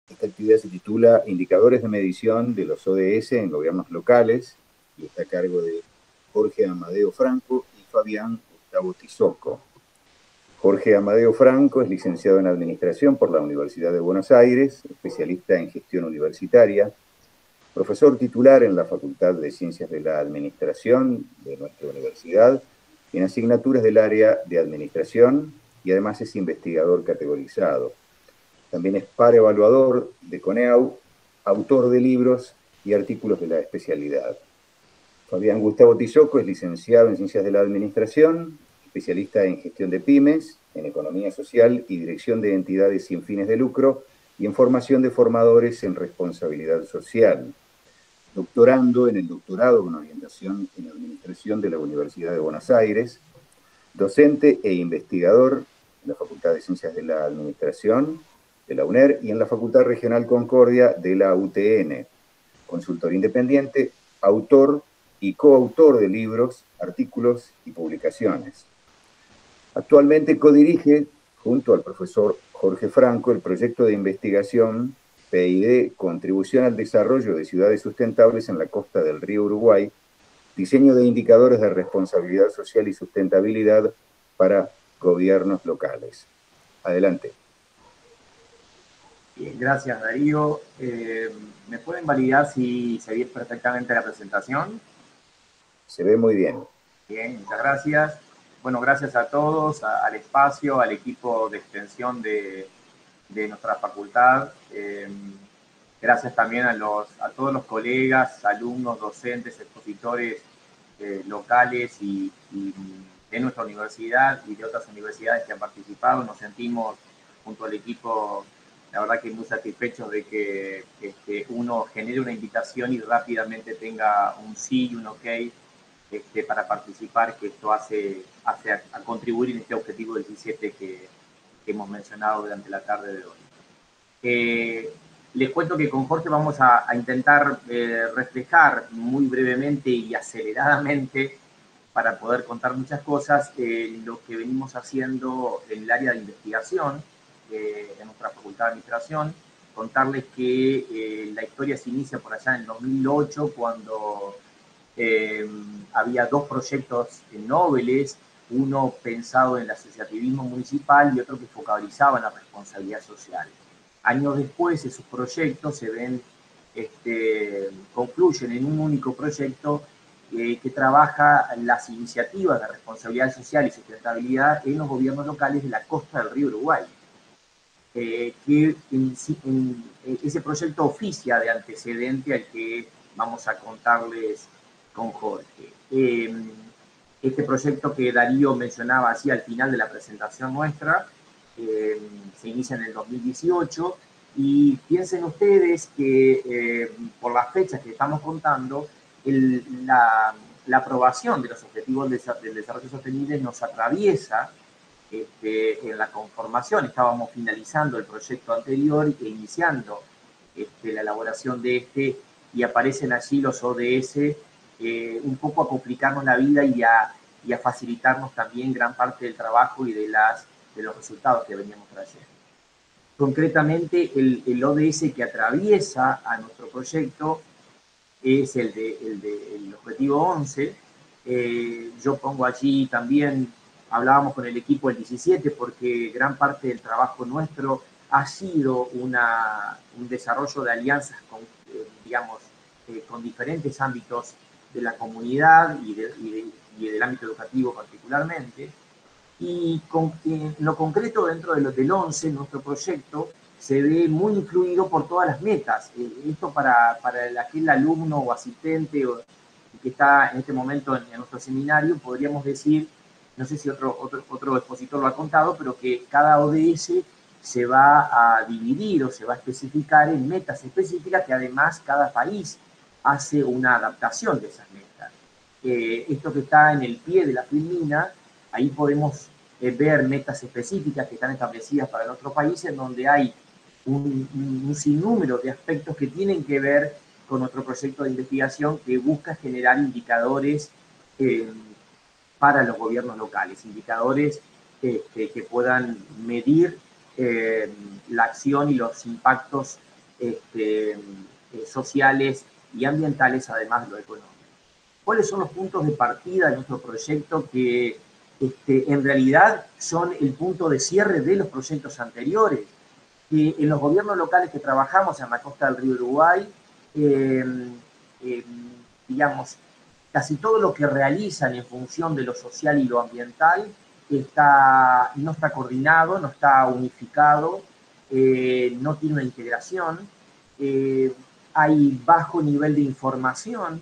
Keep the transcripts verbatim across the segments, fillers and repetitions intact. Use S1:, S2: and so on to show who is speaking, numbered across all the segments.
S1: Esta actividad se titula Indicadores de medición de los O D S en gobiernos locales y está a cargo de Jorge Amadeo Franco y Fabián Gustavo Tizocco. Jorge Amadeo Franco es licenciado en Administración por la Universidad de Buenos Aires, especialista en gestión universitaria, profesor titular en la Facultad de Ciencias de la Administración de nuestra universidad, en asignaturas del área de Administración y además es investigador categorizado. También es par evaluador de CONEAU, autor de libros y artículos de la especialidad. Fabián Gustavo Tizocco es licenciado en Ciencias de la Administración, especialista en gestión de pymes, en economía social y dirección de entidades sin fines de lucro y en formación de formadores en responsabilidad social. Doctorando en el doctorado con orientación en Administración de la Universidad de Buenos Aires, docente e investigador en la Facultad de Ciencias de la Administración de la UNER y en la Facultad Regional Concordia de la U T N, consultor independiente, autor y coautor de libros, artículos y publicaciones. Actualmente codirige, junto al profesor Jorge Franco, el proyecto de investigación P I D, Contribución al Desarrollo de Ciudades Sustentables en la Costa del Río Uruguay, diseño de indicadores de responsabilidad social y sustentabilidad para gobiernos locales. Adelante.
S2: Bien, gracias Darío. Eh, ¿Me pueden validar si se ve perfectamente la presentación?
S1: Se ve muy bien.
S2: Bien, muchas gracias. Bueno, gracias a todos, a, al espacio, al equipo de extensión de, de nuestra facultad. Eh, gracias también a, los, a todos los colegas, alumnos, docentes, expositores eh, locales y, y de nuestra universidad y de otras universidades que han participado. Nos sentimos junto al equipo, la verdad que muy satisfechos de que este, uno genere una invitación y rápidamente tenga un sí y un ok este, para participar, que esto hace, hace a, a contribuir en este objetivo diecisiete que, que hemos mencionado durante la tarde de hoy. Eh, les cuento que con Jorge vamos a, a intentar eh, reflejar muy brevemente y aceleradamente, para poder contar muchas cosas, eh, lo que venimos haciendo en el área de investigación eh, en nuestra Facultad de Administración. Contarles que eh, la historia se inicia por allá en el dos mil ocho, cuando eh, había dos proyectos nobles, uno pensado en el asociativismo municipal y otro que focalizaba en la responsabilidad social. Años después, esos proyectos se ven, este, concluyen en un único proyecto eh, que trabaja las iniciativas de responsabilidad social y sustentabilidad en los gobiernos locales de la costa del río Uruguay. Eh, que en, en, en ese proyecto oficia de antecedente al que vamos a contarles con Jorge. Eh, este proyecto que Darío mencionaba así al final de la presentación nuestra, eh, se inicia en el dos mil dieciocho, y piensen ustedes que eh, por las fechas que estamos contando, el, la, la aprobación de los objetivos del desarrollo sostenible nos atraviesa este, en la conformación. Estábamos finalizando el proyecto anterior e iniciando este, la elaboración de este, y aparecen allí los O D S eh, un poco a complicarnos la vida y a, y a facilitarnos también gran parte del trabajo y de, las, de los resultados que veníamos trayendo. Concretamente, el, el O D S que atraviesa a nuestro proyecto es el, de, el, de, el objetivo once. Eh, yo pongo allí también, hablábamos con el equipo del diecisiete, porque gran parte del trabajo nuestro ha sido una, un desarrollo de alianzas con, eh, digamos, eh, con diferentes ámbitos de la comunidad y, de, y, de, y del ámbito educativo particularmente. Y con, en lo concreto, dentro de lo del once, nuestro proyecto se ve muy influido por todas las metas. Eh, esto para, para el, aquel alumno o asistente o, que está en este momento en, en nuestro seminario, podríamos decir, no sé si otro, otro, otro expositor lo ha contado, pero que cada O D S se va a dividir o se va a especificar en metas específicas, que además cada país hace una adaptación de esas metas. Eh, esto que está en el pie de la filmina, ahí podemos eh, ver metas específicas que están establecidas para nuestro país, en donde hay un, un, un sinnúmero de aspectos que tienen que ver con nuestro proyecto de investigación, que busca generar indicadores eh, para los gobiernos locales, indicadores eh, que, que puedan medir eh, la acción y los impactos este, eh, sociales y ambientales, además de lo económico. ¿Cuáles son los puntos de partida de nuestro proyecto que este, en realidad son el punto de cierre de los proyectos anteriores? Que en los gobiernos locales que trabajamos en la costa del río Uruguay, eh, eh, digamos, casi todo lo que realizan en función de lo social y lo ambiental está, no está coordinado, no está unificado, eh, no tiene una integración, eh, hay bajo nivel de información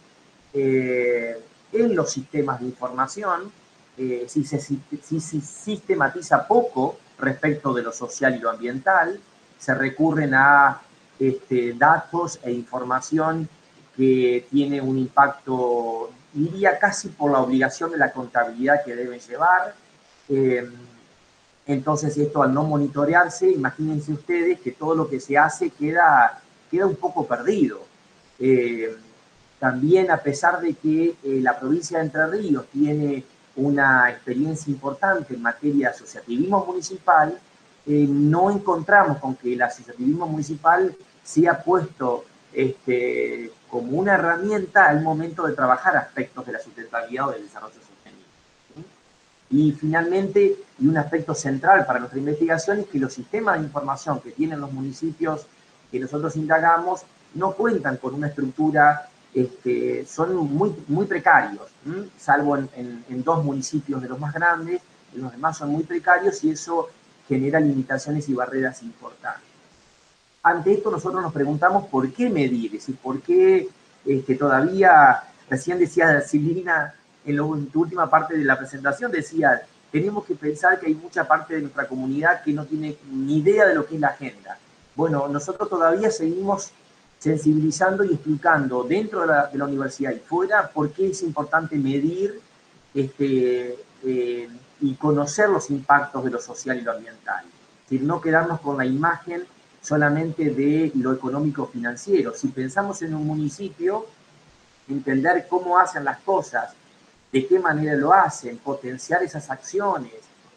S2: eh, en los sistemas de información, eh, si, se, si, si se sistematiza poco respecto de lo social y lo ambiental, se recurren a este, datos e información que tiene un impacto, diría casi por la obligación de la contabilidad que deben llevar. Eh, entonces esto al no monitorearse, imagínense ustedes que todo lo que se hace queda, queda un poco perdido. Eh, también a pesar de que eh, la provincia de Entre Ríos tiene una experiencia importante en materia de asociativismo municipal, eh, no encontramos con que el asociativismo municipal sea puesto este, como una herramienta al momento de trabajar aspectos de la sustentabilidad o del desarrollo sostenible. ¿Sí? Y finalmente, y un aspecto central para nuestra investigación es que los sistemas de información que tienen los municipios que nosotros indagamos no cuentan con una estructura, este, son muy, muy precarios, ¿sí? Salvo en, en, en dos municipios de los más grandes, los demás son muy precarios y eso genera limitaciones y barreras importantes. Ante esto nosotros nos preguntamos por qué medir, es decir, por qué este, todavía, recién decía Silvina en, lo, en tu última parte de la presentación, decía, tenemos que pensar que hay mucha parte de nuestra comunidad que no tiene ni idea de lo que es la agenda. Bueno, nosotros todavía seguimos sensibilizando y explicando dentro de la, de la universidad y fuera por qué es importante medir este, eh, y conocer los impactos de lo social y lo ambiental. Es decir, no quedarnos con la imagen solamente de lo económico-financiero. Si pensamos en un municipio, entender cómo hacen las cosas, de qué manera lo hacen, potenciar esas acciones,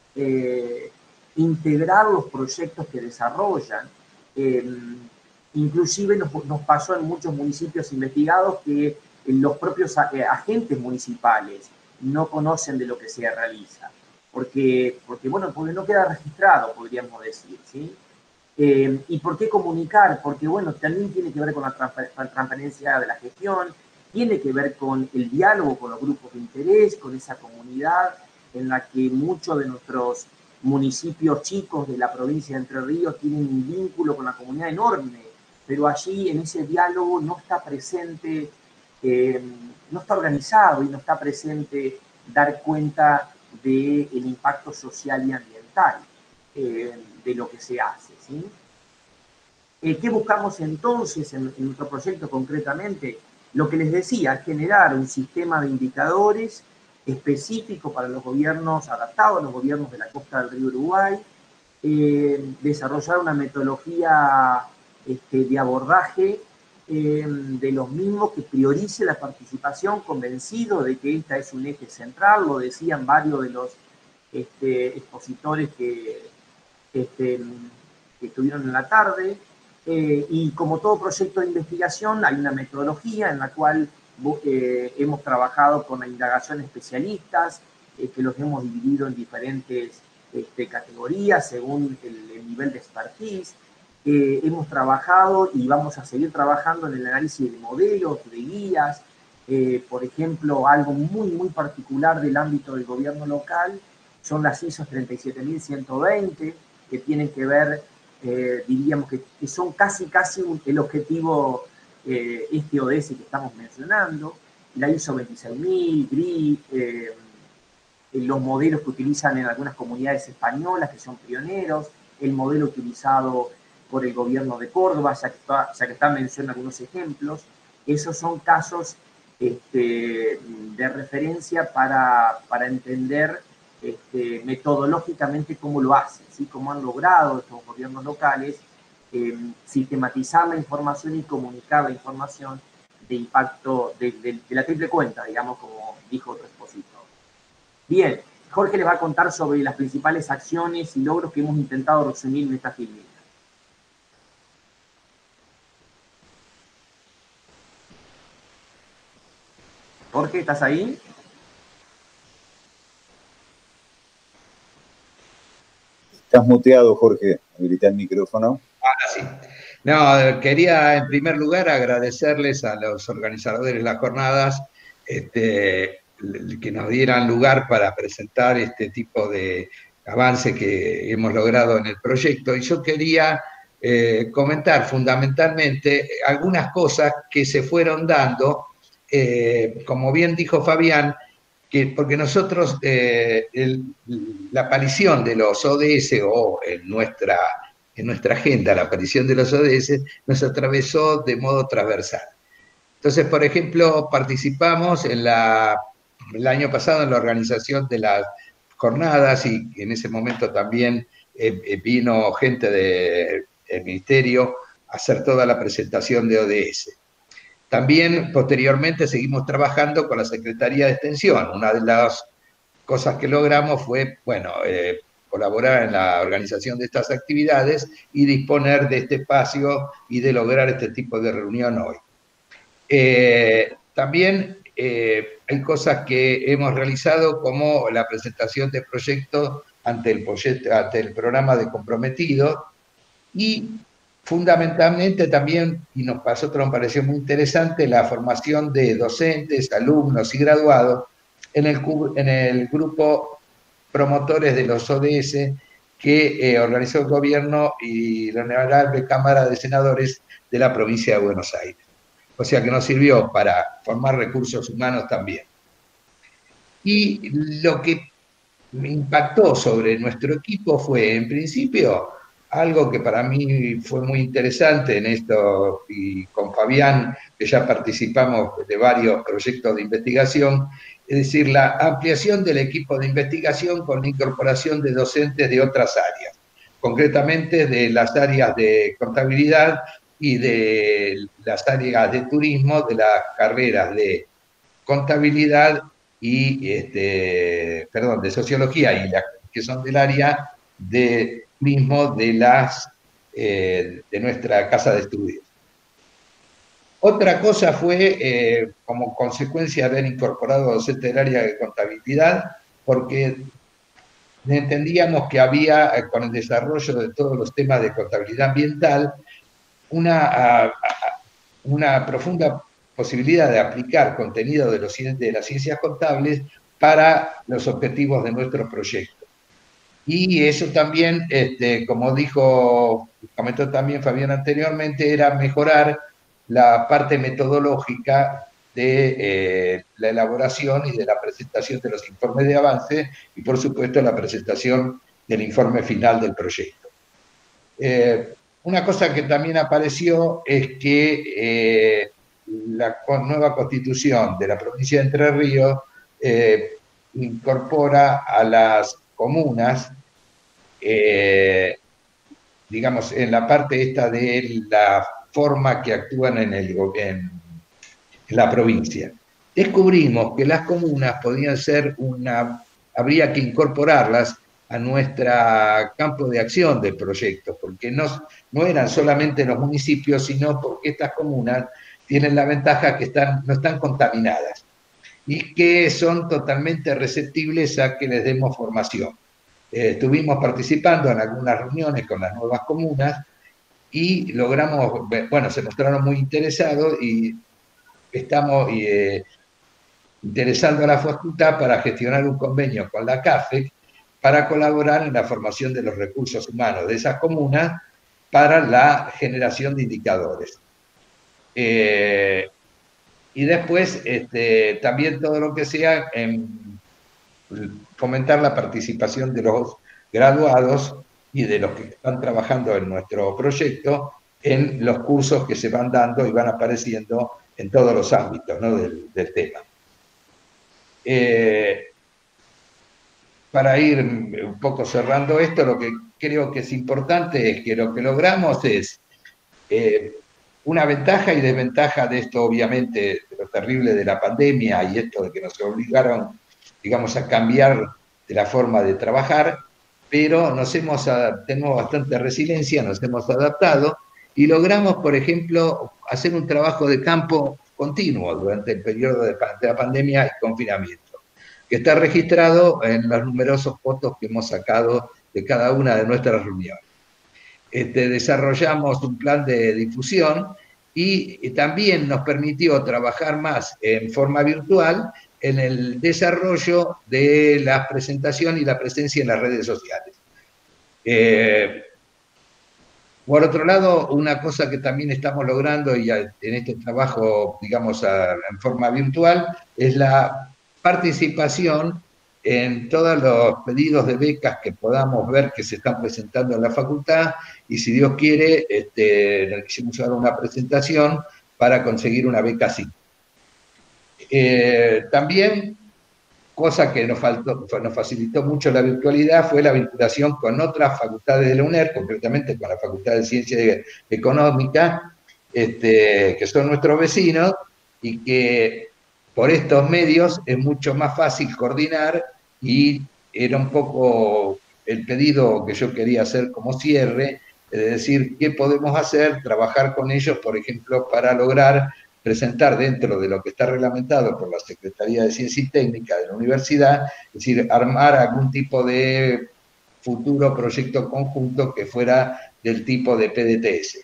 S2: eh, integrar los proyectos que desarrollan. Eh, inclusive nos, nos pasó en muchos municipios investigados que los propios agentes municipales no conocen de lo que se realiza, porque, porque bueno, porque no queda registrado, podríamos decir, ¿sí? Eh, ¿Y por qué comunicar? Porque, bueno, también tiene que ver con la transparencia de la gestión, tiene que ver con el diálogo con los grupos de interés, con esa comunidad en la que muchos de nuestros municipios chicos de la provincia de Entre Ríos tienen un vínculo con la comunidad enorme, pero allí en ese diálogo no está presente, eh, no está organizado y no está presente dar cuenta del impacto social y ambiental eh, de lo que se hace. ¿Sí? Eh, ¿Qué buscamos entonces en, en nuestro proyecto concretamente? Lo que les decía, generar un sistema de indicadores específico para los gobiernos, adaptado a los gobiernos de la costa del río Uruguay, eh, desarrollar una metodología este, de abordaje eh, de los mismos que priorice la participación, convencido de que esta es un eje central, lo decían varios de los este, expositores que, este, que estuvieron en la tarde, eh, y como todo proyecto de investigación hay una metodología en la cual eh, hemos trabajado con la indagación especialistas, eh, que los hemos dividido en diferentes este, categorías según el, el nivel de expertise. Eh, hemos trabajado y vamos a seguir trabajando en el análisis de modelos, de guías, eh, por ejemplo, algo muy, muy particular del ámbito del gobierno local son las I S O treinta y siete mil ciento veinte, que tienen que ver, eh, diríamos que, que son casi, casi un, el objetivo eh, este O D S que estamos mencionando, la I S O veintiséis mil, G R I, eh, los modelos que utilizan en algunas comunidades españolas que son pioneros, el modelo utilizado por el gobierno de Córdoba, ya que está, ya que está mencionando algunos ejemplos. Esos son casos este, de referencia para, para entender este, metodológicamente cómo lo hacen, ¿sí? Cómo han logrado estos gobiernos locales eh, sistematizar la información y comunicar la información de impacto, de, de, de la triple cuenta, digamos, como dijo otro expositor. Bien, Jorge les va a contar sobre las principales acciones y logros que hemos intentado resumir en esta filmina. Jorge, ¿estás ahí?
S1: Estás muteado, Jorge. Habilita el micrófono.
S3: Ahora sí. No, quería en primer lugar agradecerles a los organizadores de las jornadas este, que nos dieran lugar para presentar este tipo de avance que hemos logrado en el proyecto. Y yo quería eh, comentar fundamentalmente algunas cosas que se fueron dando, eh, como bien dijo Fabián, que porque nosotros, eh, el, la aparición de los O D S o en nuestra, en nuestra agenda, la aparición de los O D S nos atravesó de modo transversal. Entonces, por ejemplo, participamos en la, el año pasado en la organización de las jornadas y en ese momento también eh, vino gente del ministerio a hacer toda la presentación de O D S. También, posteriormente, seguimos trabajando con la Secretaría de Extensión. Una de las cosas que logramos fue, bueno, eh, colaborar en la organización de estas actividades y disponer de este espacio y de lograr este tipo de reunión hoy. Eh, también eh, hay cosas que hemos realizado, como la presentación de proyectos ante el, proyecto, ante el programa de comprometidos, y fundamentalmente también, y nos pasó, otro me pareció muy interesante, la formación de docentes, alumnos y graduados en el, en el grupo promotores de los O D S que eh, organizó el gobierno y la Honorable Cámara de Senadores de la provincia de Buenos Aires. O sea que nos sirvió para formar recursos humanos también. Y lo que me impactó sobre nuestro equipo fue, en principio, algo que para mí fue muy interesante en esto, y con Fabián, que ya participamos de varios proyectos de investigación, es decir, la ampliación del equipo de investigación con la incorporación de docentes de otras áreas, concretamente de las áreas de contabilidad y de las áreas de turismo, de las carreras de contabilidad y, este, perdón, de sociología, y las que son del área de mismo de las eh, de nuestra casa de estudios. Otra cosa fue, eh, como consecuencia de haber incorporado docentes del área de contabilidad, porque entendíamos que había, con el desarrollo de todos los temas de contabilidad ambiental, una, una profunda posibilidad de aplicar contenido de, los, de las ciencias contables para los objetivos de nuestro proyecto. Y eso también, este, como dijo, comentó también Fabián anteriormente, era mejorar la parte metodológica de eh, la elaboración y de la presentación de los informes de avance y, por supuesto, la presentación del informe final del proyecto. Eh, una cosa que también apareció es que eh, la nueva constitución de la provincia de Entre Ríos eh, incorpora a las comunas, eh, digamos, en la parte esta de la forma que actúan en, el, en, en la provincia. Descubrimos que las comunas podían ser una, habría que incorporarlas a nuestro campo de acción del proyecto, porque no, no eran solamente los municipios, sino porque estas comunas tienen la ventaja que están, no están contaminadas y que son totalmente receptibles a que les demos formación. Eh, estuvimos participando en algunas reuniones con las nuevas comunas y logramos, bueno, se mostraron muy interesados y estamos eh, interesando a la facultad para gestionar un convenio con la CAFEC para colaborar en la formación de los recursos humanos de esas comunas para la generación de indicadores. Eh, y después este, también todo lo que sea en fomentar la participación de los graduados y de los que están trabajando en nuestro proyecto en los cursos que se van dando y van apareciendo en todos los ámbitos, ¿no?, del, del tema. Eh, para ir un poco cerrando esto, lo que creo que es importante es que lo que logramos es eh, una ventaja y desventaja de esto, obviamente, de lo terrible de la pandemia y esto de que nos obligaron, digamos, a cambiar de la forma de trabajar, pero nos hemos, tenemos bastante resiliencia, nos hemos adaptado y logramos, por ejemplo, hacer un trabajo de campo continuo durante el periodo de, de la pandemia y confinamiento, que está registrado en los numerosos fotos que hemos sacado de cada una de nuestras reuniones. Este, desarrollamos un plan de difusión y, y también nos permitió trabajar más en forma virtual en el desarrollo de la presentación y la presencia en las redes sociales. Eh, por otro lado, una cosa que también estamos logrando y en este trabajo, digamos, a, en forma virtual, es la participación en todos los pedidos de becas que podamos ver que se están presentando en la facultad, y si Dios quiere, este, nos quisimos dar una presentación para conseguir una beca así. Eh, también, cosa que nos, faltó, nos facilitó mucho la virtualidad, fue la vinculación con otras facultades de la UNER, concretamente con la Facultad de Ciencias Económicas, este, que son nuestros vecinos, y que por estos medios es mucho más fácil coordinar, y era un poco el pedido que yo quería hacer como cierre, es decir, ¿qué podemos hacer? Trabajar con ellos, por ejemplo, para lograr presentar dentro de lo que está reglamentado por la Secretaría de Ciencia y Técnica de la universidad, es decir, armar algún tipo de futuro proyecto conjunto que fuera del tipo de P D T S.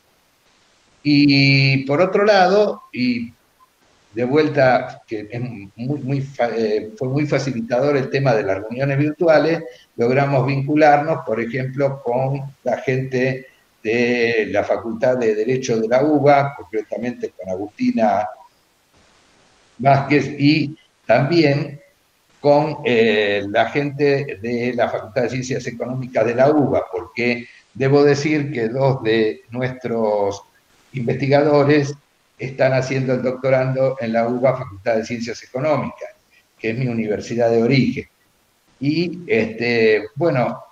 S3: Y por otro lado, y de vuelta, que es muy, muy, eh, fue muy facilitador el tema de las reuniones virtuales, logramos vincularnos, por ejemplo, con la gente de la Facultad de Derecho de la UBA, concretamente con Agustina Vázquez, y también con eh, la gente de la Facultad de Ciencias Económicas de la UBA, porque debo decir que dos de nuestros investigadores están haciendo el doctorando en la UBA, Facultad de Ciencias Económicas, que es mi universidad de origen. Y, este, bueno,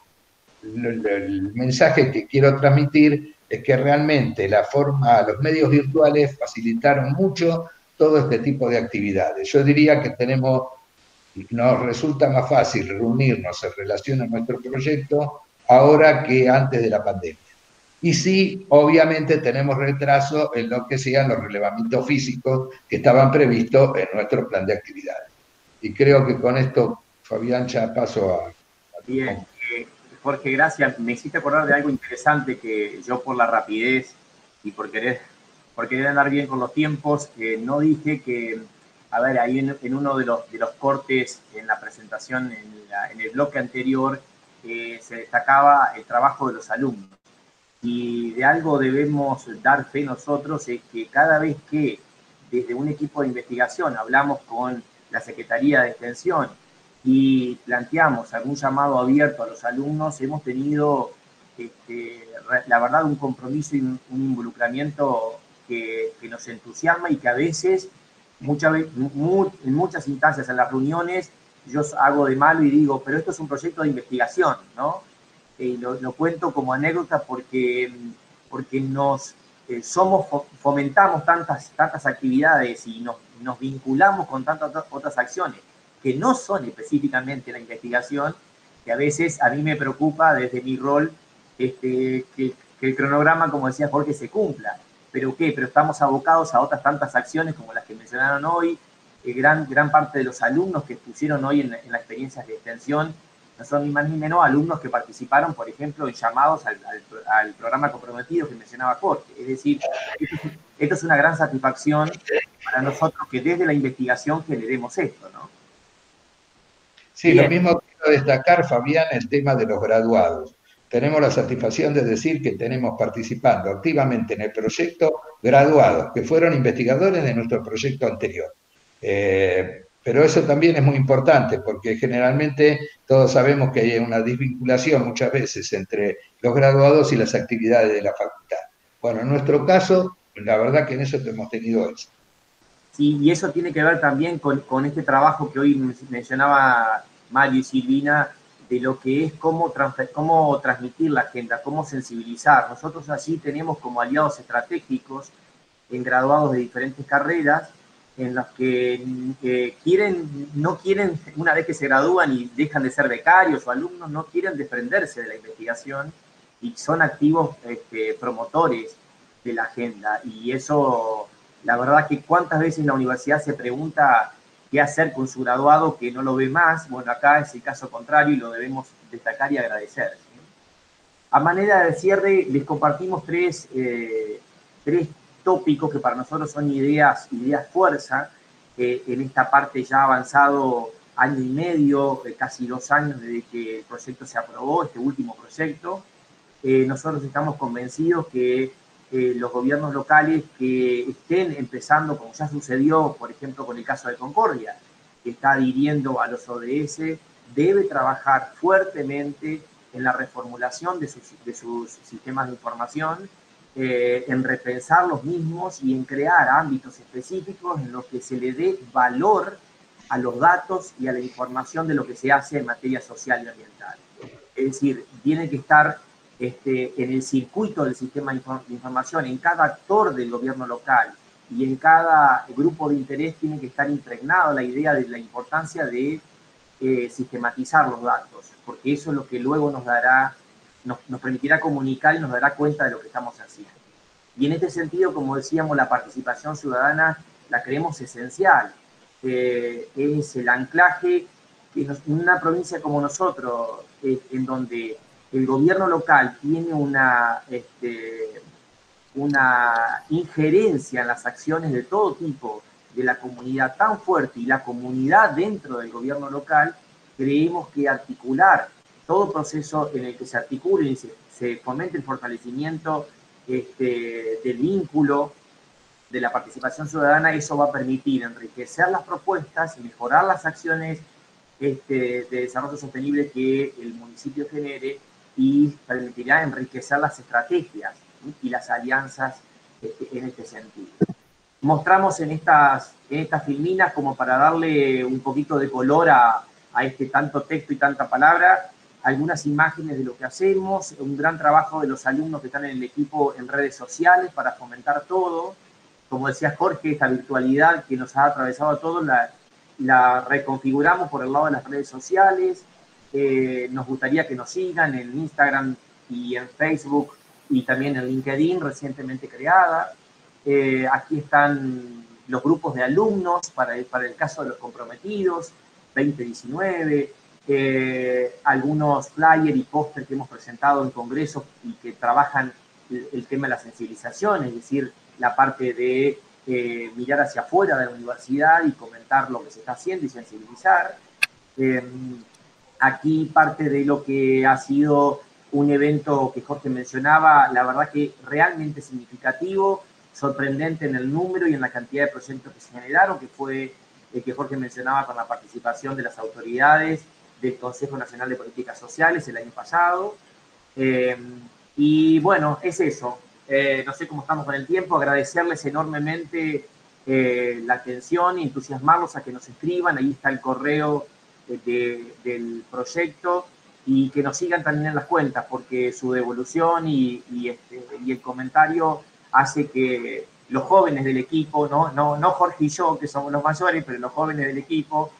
S3: el mensaje que quiero transmitir es que realmente la forma, los medios virtuales facilitaron mucho todo este tipo de actividades. Yo diría que tenemos, nos resulta más fácil reunirnos en relación a nuestro proyecto ahora que antes de la pandemia. Y sí, obviamente tenemos retraso en lo que sean los relevamientos físicos que estaban previstos en nuestro plan de actividades. Y creo que con esto, Fabián, ya paso a... a
S2: Bien. Jorge, gracias. Me hiciste acordar de algo interesante que yo, por la rapidez y por querer, por querer andar bien con los tiempos, eh, no dije que, a ver, ahí en, en uno de los, de los cortes en la presentación, en, la, en el bloque anterior, eh, se destacaba el trabajo de los alumnos. Y de algo debemos dar fe nosotros, es que cada vez que desde un equipo de investigación hablamos con la Secretaría de Extensión y planteamos algún llamado abierto a los alumnos, hemos tenido, este, la verdad, un compromiso y un, un involucramiento que, que nos entusiasma, y que a veces, muchas, muy, en muchas instancias en las reuniones, yo hago de malo y digo, pero esto es un proyecto de investigación, ¿no? Eh, lo, lo cuento como anécdota porque, porque nos eh, somos, fomentamos tantas, tantas actividades y nos, nos vinculamos con tantas otras acciones que no son específicamente la investigación, que a veces a mí me preocupa desde mi rol este, que, que el cronograma, como decía Jorge, se cumpla. ¿Pero qué? Pero estamos abocados a otras tantas acciones como las que mencionaron hoy. Eh, gran, gran parte de los alumnos que pusieron hoy en, en las experiencias de extensión no son ni más ni menos alumnos que participaron, por ejemplo, en llamados al, al, al programa comprometido que mencionaba Jorge. Es decir, esto, esto es una gran satisfacción para nosotros, que desde la investigación generemos esto, ¿no?
S3: Sí, Bien. Lo mismo quiero destacar, Fabián, el tema de los graduados. Tenemos la satisfacción de decir que tenemos participando activamente en el proyecto graduados, que fueron investigadores de nuestro proyecto anterior. Eh, pero eso también es muy importante, porque generalmente todos sabemos que hay una desvinculación muchas veces entre los graduados y las actividades de la facultad. Bueno, en nuestro caso, la verdad que en eso hemos tenido éxito.
S2: Sí, y eso tiene que ver también con, con este trabajo que hoy mencionaba Mario y Silvina, de lo que es cómo, cómo transmitir la agenda, cómo sensibilizar. Nosotros así tenemos como aliados estratégicos en graduados de diferentes carreras, en los que eh, quieren, no quieren, una vez que se gradúan y dejan de ser becarios o alumnos, no quieren desprenderse de la investigación y son activos este, promotores de la agenda. Y eso la verdad que cuántas veces la universidad se pregunta qué hacer con su graduado que no lo ve más. Bueno, acá es el caso contrario y lo debemos destacar y agradecer. A manera de cierre, les compartimos tres, eh, tres tópicos que para nosotros son ideas, ideas fuerza, eh, en esta parte ya avanzado año y medio, eh, casi dos años desde que el proyecto se aprobó, este último proyecto. Eh, nosotros estamos convencidos que eh, los gobiernos locales que estén empezando, como ya sucedió, por ejemplo, con el caso de Concordia, que está adhiriendo a los O D S, debe trabajar fuertemente en la reformulación de sus, de sus sistemas de información, eh, en repensar los mismos y en crear ámbitos específicos en los que se le dé valor a los datos y a la información de lo que se hace en materia social y ambiental. Es decir, tiene que estar este, en el circuito del sistema de información, en cada actor del gobierno local y en cada grupo de interés tiene que estar impregnado la idea de la importancia de eh, sistematizar los datos, porque eso es lo que luego nos dará, nos, nos permitirá comunicar y nos dará cuenta de lo que estamos haciendo. Y en este sentido, como decíamos, la participación ciudadana la creemos esencial. Eh, es el anclaje que nos, en una provincia como nosotros, eh, en donde el gobierno local tiene una, este, una injerencia en las acciones de todo tipo de la comunidad tan fuerte y la comunidad dentro del gobierno local, creemos que articular todo proceso en el que se articule y se, se fomente el fortalecimiento este, del vínculo de la participación ciudadana, eso va a permitir enriquecer las propuestas y mejorar las acciones este, de desarrollo sostenible que el municipio genere y permitirá enriquecer las estrategias, ¿sí? Y las alianzas este, en este sentido. Mostramos en estas, en estas filminas, como para darle un poquito de color a, a este tanto texto y tanta palabra, algunas imágenes de lo que hacemos, un gran trabajo de los alumnos que están en el equipo en redes sociales para fomentar todo. Como decía Jorge, esta virtualidad que nos ha atravesado a todos, la, la reconfiguramos por el lado de las redes sociales. Eh, nos gustaría que nos sigan en Instagram y en Facebook y también en LinkedIn, recientemente creada. Eh, aquí están los grupos de alumnos para el, para el caso de los comprometidos, veinte diecinueve, eh, algunos flyers y póster que hemos presentado en congresos y que trabajan el, el tema de la sensibilización, es decir, la parte de eh, mirar hacia afuera de la universidad y comentar lo que se está haciendo y sensibilizar. Eh, aquí parte de lo que ha sido un evento que Jorge mencionaba, la verdad que realmente significativo, sorprendente en el número y en la cantidad de proyectos que se generaron, que fue el que Jorge mencionaba con la participación de las autoridades del Consejo Nacional de Políticas Sociales el año pasado. Eh, y bueno, es eso. Eh, no sé cómo estamos con el tiempo, agradecerles enormemente eh, la atención y entusiasmarlos a que nos escriban, ahí está el correo de, de, del proyecto, y que nos sigan también en las cuentas, porque su devolución y, y, este, y el comentario hace que los jóvenes del equipo, ¿no? No, no Jorge y yo, que somos los mayores, pero los jóvenes del equipo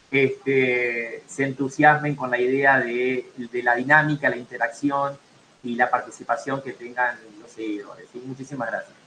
S2: este, se entusiasmen con la idea de, de la dinámica, la interacción y la participación que tengan los seguidores. ¿Sí? Muchísimas gracias.